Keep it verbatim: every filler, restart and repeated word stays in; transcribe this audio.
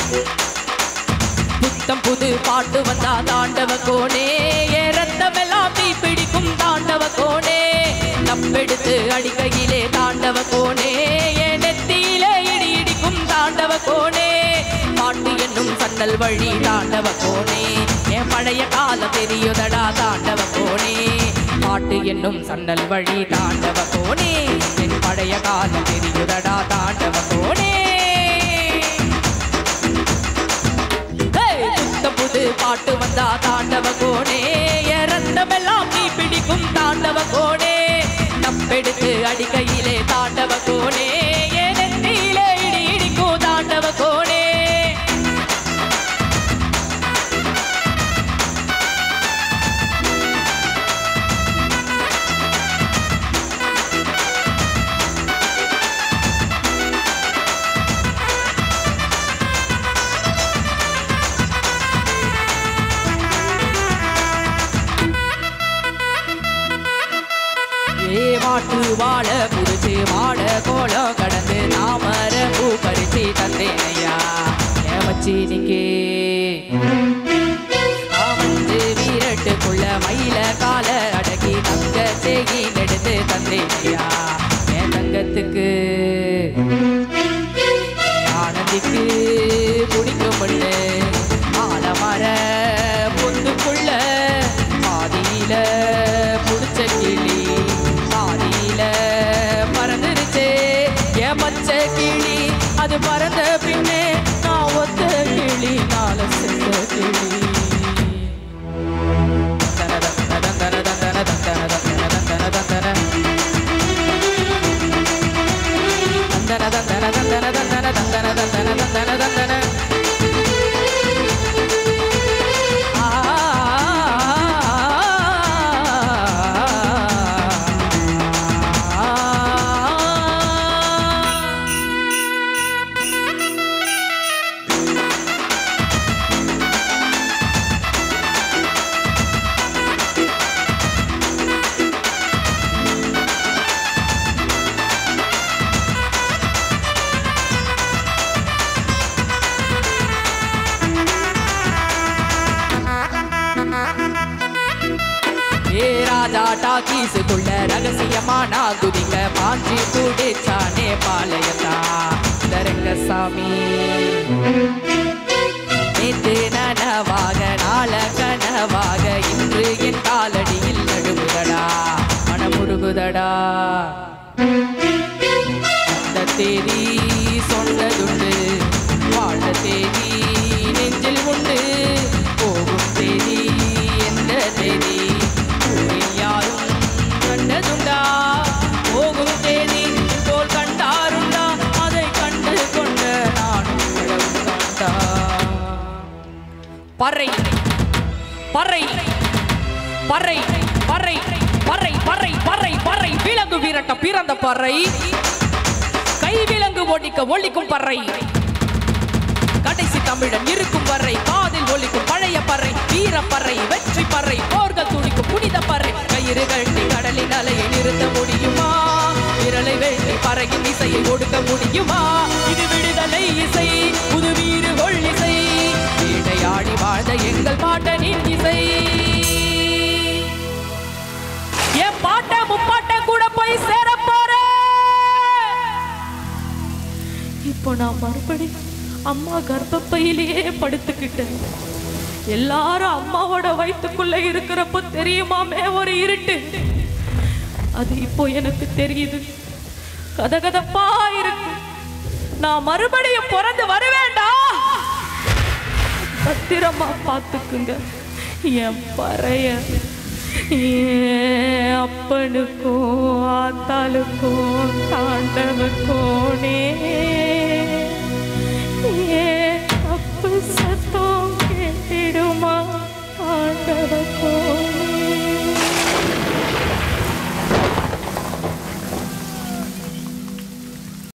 புத்தம் புது பாட்டு வந்தா தாண்டவ கோனே ரத்தமெல்லாம் தீ பிடிக்கும் தாண்டவ கோனே நம்பெடுத்து அடிக்கையிலே தாண்டவ கோனே நெத்தியிலே இடி இடிக்கும் தாண்டவ கோனே பாட்டு என்னும் சன்னல் வழி தாண்டவ கோனே என் பழைய காலம் தெரியுதடா தாண்டவ கோனே பாட்டு என்னும் சன்னல் வழி தாண்டவ கோனே என் பழைய காலம் தெரியுதடா தாண்டவ கோனே புது பாட்டு வந்தா தாண்டவ கோனே ரத்தமெல்லாம் நீ பிடிக்கும் தாண்டவ கோனே நம்பெடுத்து அடிக்கையிலே தாண்டவ கோனே நெத்தியிலே இடி இடிக்கும் தாண்டவ கோனே மாட்டு வாழ புடிச்சு மாட கோலம் கடந்து தாமர பூ பறிச்சு தந்தேனையா ஏமச்சி நீங்கே தாமஞ்சு வீரட்டுக்குள்ள மயில கால அடக்கி தங்க தேகி எடுத்து தந்தேனையா என் தங்கத்துக்கு ஆனந்திக்கு பிடிக்கும் பண்ணு ஆல மர பொந்துக்குள்ள பாதியில புடிச்ச கிளி பறந்துருச்சே என் பச்சை கிளி அது பறந்த பின்னே நான் ஒத்த கிளி நாள செத்த கிளி தன தன தன தன தன தன தன தன தன டாக்கீஸுக்குள்ள ரகசியமான குதிக்க பாஞ்சி கூடிச்சானே பாளையத்தா தரங்கசாமி நேற்று நனவாக நாள கனவாக இன்று என் காலடியில் நடுவுதடா மனமுருகுதடா அந்த தேதி சொன்னதுண்டு வாழ தேதி நெஞ்சில் உண்டு போகும் தேதி எந்த தேதி யாரும் கண்டதுண்டா போகும் தேதி போல் கண்டாருண்டா அதை கண்டு கொண்ட நானும் கண்டா பறை பறை பறை பறை பறை பறை பறை பறை விலங்கு வீரட்ட பிறந்த பறை கை விலங்கு ஒடிக்க ஒழிக்கும் பறை கடைசி தமிழன் இருக்கும் வரை காதில் ஒலிக்கும் பழைய பறை வீரப்பறை வெற்றி பறை போர்கள் துடிக்கும் புனித பறை கயிறு கட்டி கடலின் அலையை நிறுத்த முடியுமா விரலை வெட்டி பறையின் இசையை ஒடுக்க முடியுமா இது விடுதலை இசை புது வீறு கொள் இசை வேட்டையாடி வாழ்ந்த எங்கள் பாட்டனின் இசை என் பாட்ட முப்பாட்ட கூட போய் சேர போற இப்போ நான் மறுபடி அம்மா கர்ப்பப்பையிலேயே படுத்துக்கிட்டேன் எல்லாரும் அம்மாவோட வயிற்றுக்குள்ள இருக்கிறப்போ தெரியுமாமே ஒரு இருட்டு அது இப்போ எனக்கு தெரியுது கதகதப்பா இருக்கு நான் மறுபடியும் பிறந்து வருவேண்டா பத்திரமா பார்த்துக்குங்க என் பறைய ஏன் அப்பனுக்கும் ஆத்தாளுக்கும் தாண்டவுக்கோனே Yeah.